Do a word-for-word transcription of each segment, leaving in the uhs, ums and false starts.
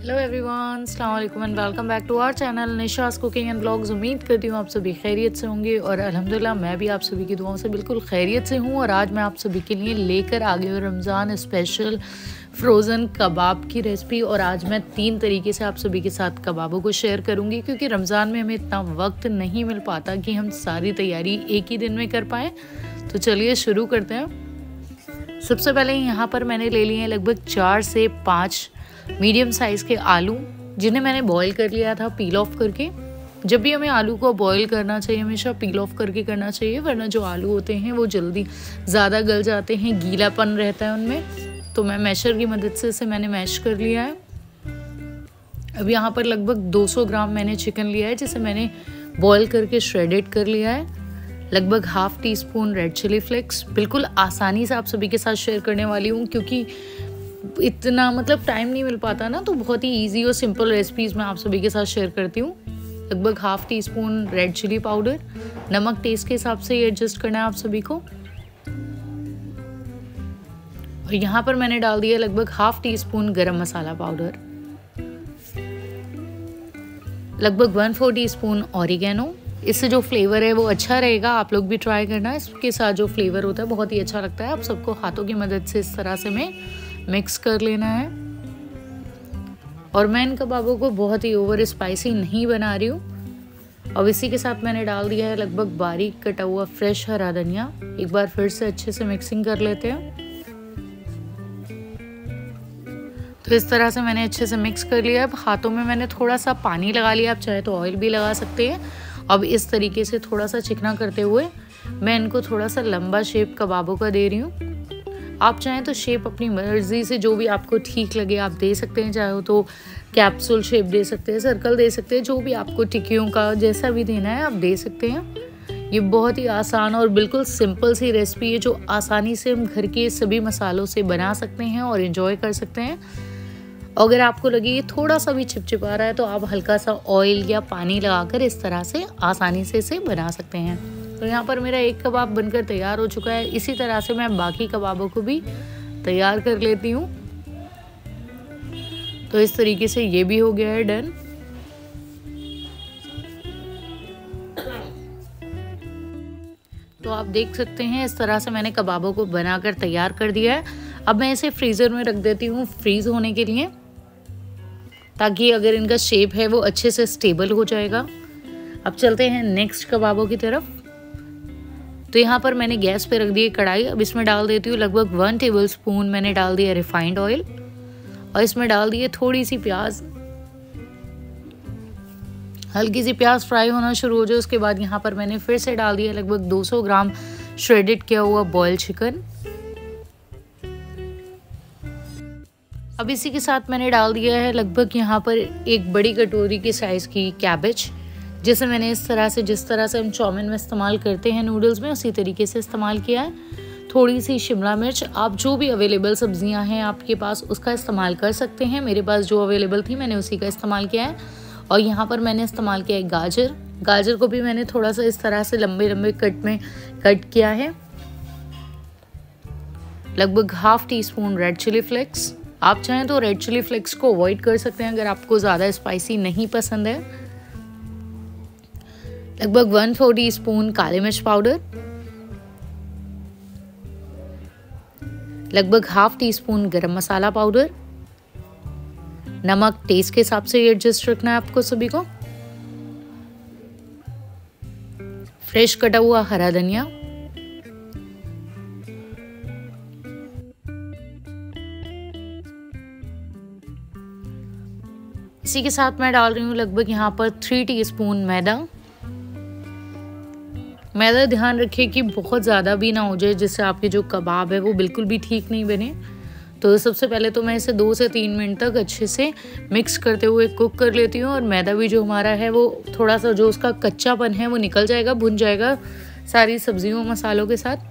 Hello everyone, अस्सलाम वालेकुम and welcome back to our channel Nisha's cooking and blogs. उम्मीद करती हूँ आप सभी खैरियत से होंगे और अल्हम्दुलिल्लाह मैं भी आप सभी की दुआओं से बिल्कुल खैरियत से हूँ। और आज मैं आप सभी के लिए लेकर आ गई हूँ रमज़ान स्पेशल फ्रोज़न कबाब की रेसिपी। और आज मैं तीन तरीके से आप सभी के साथ कबाबों को शेयर करूँगी, क्योंकि रमज़ान में हमें इतना वक्त नहीं मिल पाता कि हम सारी तैयारी एक ही दिन में कर पाएँ। तो चलिए शुरू करते हैं। सबसे पहले यहाँ पर मैंने ले लिए हैं लगभग चार से पाँच मीडियम साइज़ के आलू, जिन्हें मैंने बॉईल कर लिया था पील ऑफ करके। जब भी हमें आलू को बॉईल करना चाहिए हमेशा पील ऑफ करके करना चाहिए, वरना जो आलू होते हैं वो जल्दी ज़्यादा गल जाते हैं, गीलापन रहता है उनमें। तो मैं मैशर की मदद से इसे मैंने मैश कर लिया है। अब यहाँ पर लगभग दो सौ ग्राम मैंने चिकन लिया है, जिसे मैंने बॉईल करके श्रेडेड कर लिया है। लगभग half teaspoon red chilli flakes. बिल्कुल आसानी से आप सभी के साथ शेयर करने वाली हूँ, क्योंकि इतना मतलब टाइम नहीं मिल पाता ना, तो बहुत ही इजी और सिंपल रेसिपीज़ मैं आप सभी के साथ शेयर करती हूँ। लगभग half teaspoon red chilli powder. नमक टेस्ट के हिसाब से ये एडजस्ट करना है आप सभी को। और यहाँ पर मैंने डाल दिया लगभग half teaspoon garam masala powder. लगभग one four teaspoon oregano. इससे जो फ्लेवर है वो अच्छा रहेगा, आप लोग भी ट्राई करना। इसके साथ जो फ्लेवर होता है बहुत ही अच्छा लगता है। आप सबको हाथों की मदद से इस तरह से मैं मिक्स कर लेना है। और मैं इन कबाबों को बहुत ही ओवर स्पाइसी नहीं बना रही हूँ। अब इसी के साथ मैंने डाल दिया है लगभग बारीक कटा हुआ फ्रेश हरा धनिया। एक बार फिर से अच्छे से मिक्सिंग कर लेते हैं। तो इस तरह से मैंने अच्छे से मिक्स कर लिया। अब हाथों में मैंने थोड़ा सा पानी लगा लिया, आप चाहे तो ऑयल भी लगा सकते हैं। अब इस तरीके से थोड़ा सा चिकना करते हुए मैं इनको थोड़ा सा लंबा शेप कबाबों का दे रही हूँ। आप चाहें तो शेप अपनी मर्जी से जो भी आपको ठीक लगे आप दे सकते हैं। चाहे तो कैप्सूल शेप दे सकते हैं, सर्कल दे सकते हैं, जो भी आपको टिक्कियों का जैसा भी देना है आप दे सकते हैं। ये बहुत ही आसान और बिल्कुल सिंपल सी रेसिपी है, जो आसानी से हम घर के सभी मसालों से बना सकते हैं और एंजॉय कर सकते हैं। अगर आपको लगे ये थोड़ा सा भी चिपचिपा रहा है तो आप हल्का सा ऑयल या पानी लगाकर इस तरह से आसानी से इसे बना सकते हैं। तो यहाँ पर मेरा एक कबाब बनकर तैयार हो चुका है। इसी तरह से मैं बाकी कबाबों को भी तैयार कर लेती हूँ। तो इस तरीके से ये भी हो गया है डन। तो आप देख सकते हैं इस तरह से मैंने कबाबों को बनाकर तैयार कर दिया है। अब मैं इसे फ्रीज़र में रख देती हूँ फ्रीज़ होने के लिए, ताकि अगर इनका शेप है वो अच्छे से स्टेबल हो जाएगा। अब चलते हैं नेक्स्ट कबाबों की तरफ। तो यहाँ पर मैंने गैस पे रख दी कढ़ाई। अब इसमें डाल देती हूँ लगभग वन टेबल स्पून मैंने डाल दिया रिफाइंड ऑयल। और इसमें डाल दिए थोड़ी सी प्याज। हल्की सी प्याज फ्राई होना शुरू हो जाए उसके बाद यहाँ पर मैंने फिर से डाल दिया लगभग दो सौ ग्राम श्रेडेड किया हुआ बॉइल्ड चिकन। अब इसी के साथ मैंने डाल दिया है लगभग यहाँ पर एक बड़ी कटोरी की साइज़ की कैबेज, जिसे मैंने इस तरह से जिस तरह से हम चाउमीन में इस्तेमाल करते हैं नूडल्स में, उसी तरीके से इस्तेमाल किया है। थोड़ी सी शिमला मिर्च। आप जो भी अवेलेबल सब्जियां हैं आपके पास उसका इस्तेमाल कर सकते हैं। मेरे पास जो अवेलेबल थी मैंने उसी का इस्तेमाल किया है। और यहाँ पर मैंने इस्तेमाल किया है गाजर। गाजर को भी मैंने थोड़ा सा इस तरह से लंबे लंबे कट में कट किया है। लगभग half teaspoon red chilli flakes. आप चाहें तो रेड चिली फ्लेक्स को अवॉइड कर सकते हैं अगर आपको ज़्यादा स्पाइसी नहीं पसंद है। लगभग वन फोर टी स्पून काली मिर्च पाउडर। लगभग half teaspoon garam masala powder. नमक टेस्ट के हिसाब से एडजस्ट रखना है आपको सभी को। फ्रेश कटा हुआ हरा धनिया। इसी के साथ मैं डाल रही हूँ लगभग यहाँ पर थ्री टी स्पून मैदा। मैदा ध्यान रखिए कि बहुत ज़्यादा भी ना हो जाए, जिससे आपके जो कबाब है वो बिल्कुल भी ठीक नहीं बने। तो सबसे पहले तो मैं इसे दो से तीन मिनट तक अच्छे से मिक्स करते हुए कुक कर लेती हूँ। और मैदा भी जो हमारा है वो थोड़ा सा जो उसका कच्चापन है वो निकल जाएगा, भुन जाएगा सारी सब्जियों मसालों के साथ।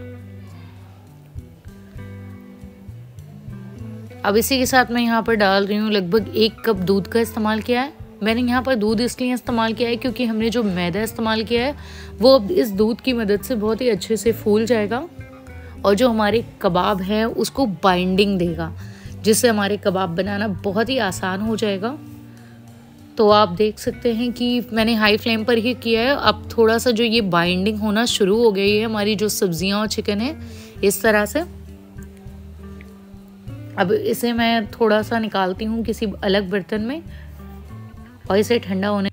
अब इसी के साथ मैं यहाँ पर डाल रही हूँ लगभग एक कप दूध का इस्तेमाल किया है। मैंने यहाँ पर दूध इसलिए इस्तेमाल किया है क्योंकि हमने जो मैदा इस्तेमाल किया है वो अब इस दूध की मदद से बहुत ही अच्छे से फूल जाएगा और जो हमारे कबाब है उसको बाइंडिंग देगा। जिससे हमारे कबाब बनाना बहुत ही आसान हो जाएगा। तो आप देख सकते हैं कि मैंने हाई फ्लेम पर ही किया है। अब थोड़ा सा जो ये बाइंडिंग होना शुरू हो गई है हमारी जो सब्जियां और चिकन है इस तरह से। अब इसे मैं थोड़ा सा निकालती हूँ किसी अलग बर्तन में और इसे ठंडा होने,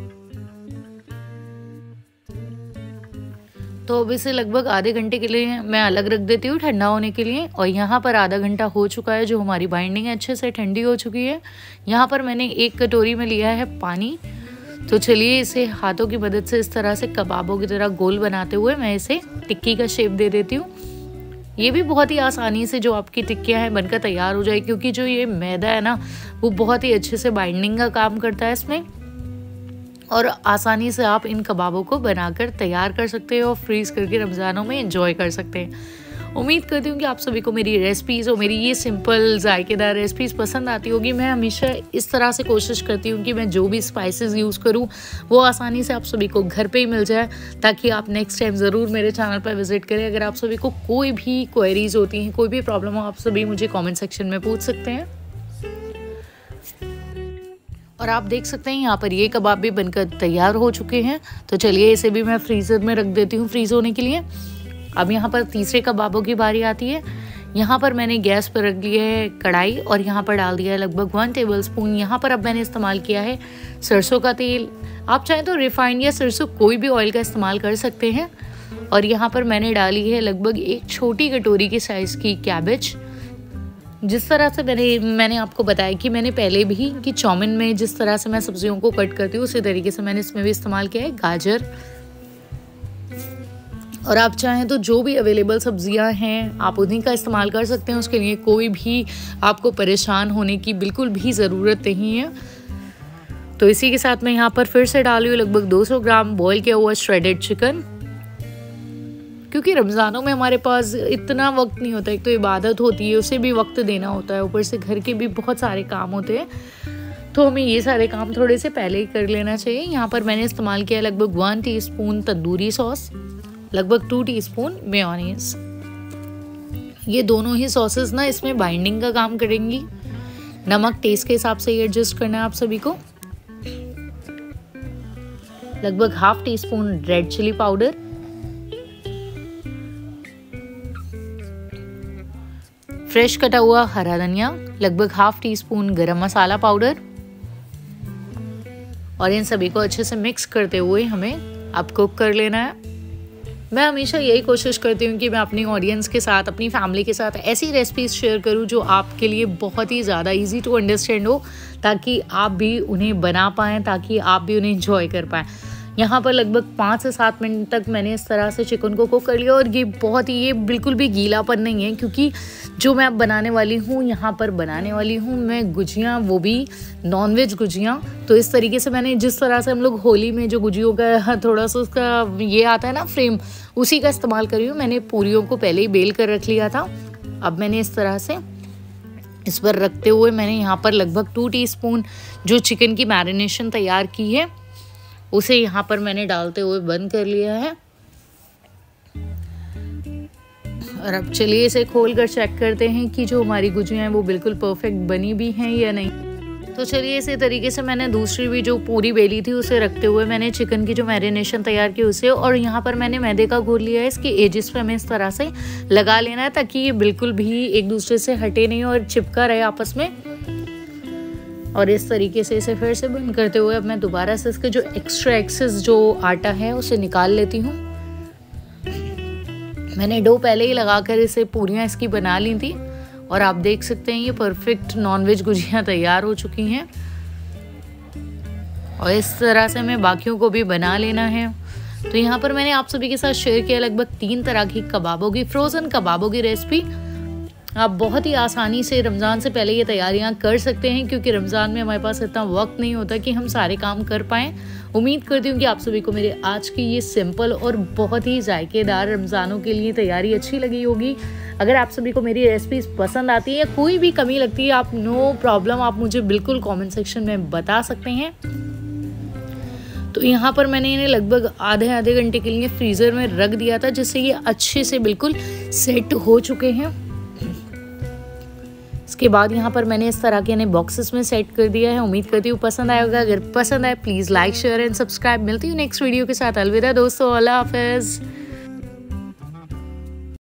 तो अब इसे लगभग आधे घंटे के लिए मैं अलग रख देती हूँ ठंडा होने के लिए। और यहाँ पर आधा घंटा हो चुका है, जो हमारी बाइंडिंग अच्छे से ठंडी हो चुकी है। यहाँ पर मैंने एक कटोरी में लिया है पानी। तो चलिए इसे हाथों की मदद से इस तरह से कबाबों की तरह गोल बनाते हुए मैं इसे टिक्की का शेप दे देती हूँ। ये भी बहुत ही आसानी से जो आपकी टिक्कियाँ हैं बनकर तैयार हो जाए, क्योंकि जो ये मैदा है ना वो बहुत ही अच्छे से बाइंडिंग का काम करता है इसमें। और आसानी से आप इन कबाबों को बनाकर तैयार कर सकते हो और फ्रीज करके रमज़ानों में एंजॉय कर सकते हैं। उम्मीद करती हूँ कि आप सभी को मेरी रेसिपीज़ और मेरी ये सिंपल जायकेदार रेसिपीज़ पसंद आती होगी। मैं हमेशा इस तरह से कोशिश करती हूँ कि मैं जो भी स्पाइसेस यूज़ करूँ वो आसानी से आप सभी को घर पे ही मिल जाए, ताकि आप नेक्स्ट टाइम ज़रूर मेरे चैनल पर विजिट करें। अगर आप सभी को कोई भी क्वेरीज होती हैं, कोई भी प्रॉब्लम हो, आप सभी मुझे कॉमेंट सेक्शन में पूछ सकते हैं। और आप देख सकते हैं यहाँ पर ये कबाब भी बनकर तैयार हो चुके हैं। तो चलिए इसे भी मैं फ्रीज़र में रख देती हूँ फ्रीज़ होने के लिए। अब यहाँ पर तीसरे कबाबों की बारी आती है। यहाँ पर मैंने गैस पर रख लिया है कढ़ाई और यहाँ पर डाल दिया है लगभग वन टेबल स्पून। यहाँ पर अब मैंने इस्तेमाल किया है सरसों का तेल। आप चाहें तो रिफाइंड या सरसों कोई भी ऑयल का इस्तेमाल कर सकते हैं। और यहाँ पर मैंने डाली है लगभग एक छोटी कटोरी की साइज़ की कैबेज। जिस तरह से मैंने मैंने आपको बताया कि मैंने पहले भी कि चाउमीन में जिस तरह से मैं सब्जियों को कट करती हूँ उसी तरीके से मैंने इसमें भी इस्तेमाल किया है गाजर। और आप चाहें तो जो भी अवेलेबल सब्जियां हैं आप उन्हीं का इस्तेमाल कर सकते हैं। उसके लिए कोई भी आपको परेशान होने की बिल्कुल भी ज़रूरत नहीं है। तो इसी के साथ मैं यहाँ पर फिर से डाली हूँ लगभग दो सौ ग्राम बॉयल किया हुआ श्रेडेड चिकन। क्योंकि रमज़ानों में हमारे पास इतना वक्त नहीं होता, एक तो इबादत होती है उसे भी वक्त देना होता है, ऊपर से घर के भी बहुत सारे काम होते हैं, तो हमें ये सारे काम थोड़े से पहले ही कर लेना चाहिए। यहाँ पर मैंने इस्तेमाल किया लगभग वन टीस्पून तंदूरी सॉस, लगभग टू टीस्पून मेयोनीज। ये दोनों ही सॉसेस ना इसमें बाइंडिंग का काम करेंगी। नमक टेस्ट के हिसाब से ही एडजस्ट करना है आप सभी को। लगभग half teaspoon red chilli powder, fresh कटा हुआ हरा धनिया, लगभग half teaspoon garam masala powder. और इन सभी को अच्छे से मिक्स करते हुए हमें अब कुक कर लेना है। मैं हमेशा यही कोशिश करती हूँ कि मैं अपनी ऑडियंस के साथ, अपनी फैमिली के साथ ऐसी रेसिपीज शेयर करूँ जो आपके लिए बहुत ही ज़्यादा इजी टू अंडरस्टैंड हो, ताकि आप भी उन्हें बना पाएँ, ताकि आप भी उन्हें एंजॉय कर पाएँ। यहाँ पर लगभग पाँच से सात मिनट तक मैंने इस तरह से चिकन को कुक कर लिया। और ये बहुत ही, ये बिल्कुल भी गीलापन नहीं है, क्योंकि जो मैं अब बनाने वाली हूँ, यहाँ पर बनाने वाली हूँ मैं गुजियाँ, वो भी नॉनवेज गुजियाँ। तो इस तरीके से मैंने, जिस तरह से हम लोग होली में जो गुजियों का थोड़ा सा उसका ये आता है ना फ्रेम, उसी का इस्तेमाल कर रही हूँ। मैंने पूरियों को पहले ही बेल कर रख लिया था। अब मैंने इस तरह से इस पर रखते हुए मैंने यहाँ पर लगभग टू टीस्पून जो चिकन की मैरिनेशन तैयार की है उसे यहाँ पर मैंने डालते हुए बंद कर लिया है। और अब चलिए इसे खोल कर चेक करते हैं कि जो हमारी गुजियाँ हैं वो बिल्कुल परफेक्ट बनी भी हैं या नहीं। तो चलिए इसी तरीके से मैंने दूसरी भी जो पूरी बेली थी उसे रखते हुए मैंने चिकन की जो मैरिनेशन तैयार की उसे, और यहाँ पर मैंने मैदे का घोल लिया है। इसके एजेस पे हमें इस तरह से लगा लेना है ताकि ये बिल्कुल भी एक दूसरे से हटे नहीं और चिपका रहे आपस में। और इस तरीके से इसे फिर से बंद करते हुए अब मैं दोबारा से इसके जो एक्स्ट्रा एक्सेस जो आटा है उसे निकाल लेती हूँ। मैंने डो पहले ही लगाकर इसे पूरियाँ इसकी बना ली थी और आप देख सकते हैं ये परफेक्ट नॉनवेज गुजियाँ तैयार हो चुकी हैं। और इस तरह से हमें बाकियों को भी बना लेना है। तो यहाँ पर मैंने आप सभी के साथ शेयर किया लगभग तीन तरह की कबाबों की, फ्रोज़न कबाबों की रेसिपी। आप बहुत ही आसानी से रमज़ान से पहले ये तैयारियां कर सकते हैं, क्योंकि रमज़ान में हमारे पास इतना वक्त नहीं होता कि हम सारे काम कर पाएँ। उम्मीद करती हूँ कि आप सभी को मेरे आज की ये सिंपल और बहुत ही जायकेदार रमज़ानों के लिए तैयारी अच्छी लगी होगी। अगर आप सभी को मेरी रेसिपीज़ पसंद आती है या कोई भी कमी लगती है, आप नो प्रॉब्लम आप मुझे बिल्कुल कॉमेंट सेक्शन में बता सकते हैं। तो यहाँ पर मैंने इन्हें लगभग आधे आधे घंटे के लिए फ्रीज़र में रख दिया था, जिससे ये अच्छे से बिल्कुल सेट हो चुके हैं। इसके उसके बाद यहाँ पर मैंने इस तरह के बॉक्सेस में सेट कर दिया है। उम्मीद करती हूँ पसंद आएगा। अगर पसंद आए please like share and subscribe. मिलती हूँ नेक्स्ट वीडियो के साथ। अलविदा दोस्तों, अल्लाह हाफिज़।